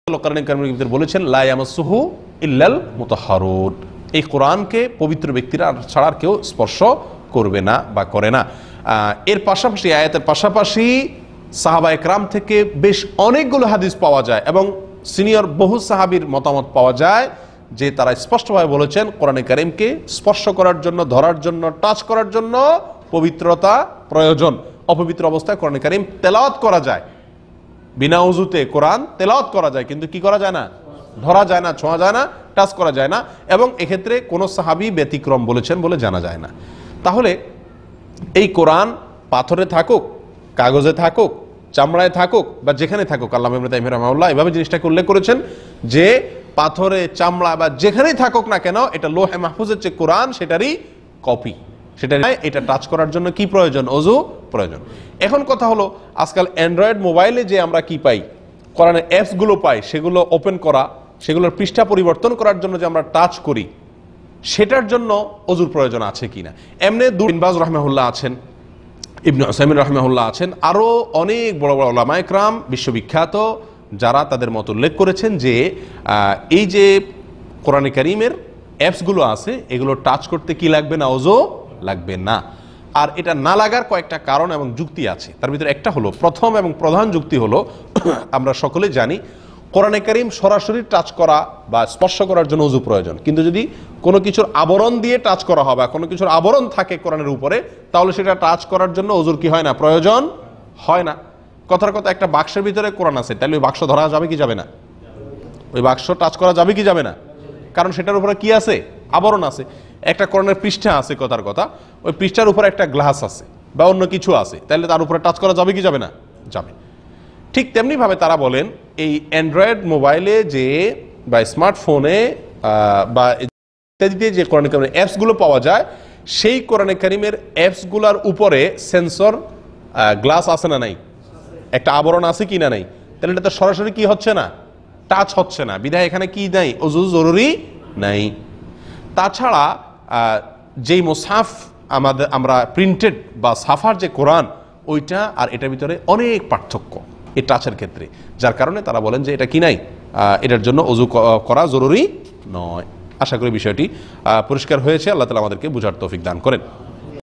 বলেছেন লা ইয়ামাসসুহু ইল্লাল মুতাহহারুন, এই কোরআনকে পবিত্র ব্যক্তিরা ছাড়া কেউ স্পর্শ করবে না বা করে না। এর পাশাপাশি আয়াতের পাশাপাশি সাহাবায়ে কেরাম থেকে বেশ অনেকগুলো হাদিস পাওয়া যায় এবং সিনিয়র বহু সাহাবীর মতামত পাওয়া যায় যে তারা স্পষ্টভাবে বলেছেন কোরআনে কারীমকে স্পর্শ করার জন্য, ধরার জন্য, টাচ করার জন্য পবিত্রতা প্রয়োজন। অপবিত্র অবস্থায় কোরআনে কারীম তেলাওয়াত করা যায়, বিনা ওযুতে কোরআন তেলাওয়াত করা যায়, কিন্তু কি করা যায় না? ধরা যায় না, ছোঁয়া যায় না, টাচ করা যায় না, এবং এক্ষেত্রে কোনো সাহাবী ব্যতিক্রম বলেছেন বলে জানা যায় না। তাহলে এই কোরআন পাথরে থাকুক, কাগজে থাকুক, চামড়ায় থাকুক বা যেখানে থাকুক, আল্লামা ইবনে তাইমিয়া রাহিমাহুল্লাহ এভাবে জিনিসটাকে উল্লেখ করেছেন যে পাথরে, চামড়া বা যেখানেই থাকুক না কেন, এটা লোহে মাহফুজের যে কোরআন সেটারই কপি, এটা টাচ করার জন্য কি প্রয়োজন? ওযু প্রয়োজন। এখন কথা হলো, আজকাল অ্যান্ড্রয়েড মোবাইলে যে আমরা কি পাই, কোরআনের অ্যাপসগুলো পাই, সেগুলো ওপেন করা, সেগুলোর পৃষ্ঠা পরিবর্তন করার জন্য যে আমরা টাচ করি, সেটার জন্য ওযুর প্রয়োজন আছে কিনা? এমনি বিন বাজ রাহিমাহুল্লাহ আছেন, ইবনে উসাইমিন রাহিমাহুল্লাহ আছেন, আরও অনেক বড় বড় উলামায়ে কেরাম বিশ্ববিখ্যাত যারা তাদের মত উল্লেখ করেছেন যে এই যে কোরআনে কারীমের অ্যাপসগুলো আছে, এগুলো টাচ করতে কি লাগবে না? ওযু লাগবে না। আর এটা না লাগার কয়েকটা কারণ এবং যুক্তি আছে। তার ভিতরে একটা হলো, প্রথম এবং প্রধান যুক্তি হলো, আমরা সকলে জানি কোরআনে কারীম সরাসরি টাচ করা বা স্পর্শ করার জন্য ওযু প্রয়োজন, কিন্তু যদি কোনো কিছুর আবরণ দিয়ে টাচ করা হয় বা কোনো কিছুর আবরণ থাকে কোরআনের উপরে, তাহলে সেটা টাচ করার জন্য ওযুর কি হয় না? প্রয়োজন হয় না। কথার কথা, একটা বাক্সের ভিতরে কোরআন আছে, তাহলে ওই বাক্স ধরা যাবে কি যাবে না? ওই বাক্স টাচ করা যাবে কি যাবে না? কারণ সেটার উপরে কি আছে? আবরণ আছে। একটা কোরআনের পৃষ্ঠা আছে, কথার কথা, ওই পৃষ্ঠার উপরে একটা গ্লাস আছে বা অন্য কিছু আছে, তাহলে তার উপরে টাচ করা যাবে কি যাবে না? যাবে। ঠিক তেমনিভাবে তারা বলেন এই অ্যান্ড্রয়েড মোবাইলে যে বা স্মার্টফোনে বা ইত্যাদিতে যে কোরআনে কারীমের অ্যাপসগুলো পাওয়া যায়, সেই কোরআনে কারীমের অ্যাপসগুলোর উপরে সেন্সর গ্লাস আছে না নাই? একটা আবরণ আছে কি না নাই? তাহলে এটা তো সরাসরি কি হচ্ছে না? টাচ হচ্ছে না, বিধায় এখানে কি নাই? ওযু জরুরি নাই। তাছাড়া যেই মুসহাফ আমরা প্রিন্টেড বা সাফার যে কোরআন, ওইটা আর এটার ভিতরে অনেক পার্থক্য এই টাচের ক্ষেত্রে, যার কারণে তারা বলেন যে এটা কি নাই, এটার জন্য ওযু করা জরুরি নয়। আশা করি বিষয়টি পরিষ্কার হয়েছে। আল্লাহ তাআলা আমাদেরকে বুঝার তৌফিক দান করেন।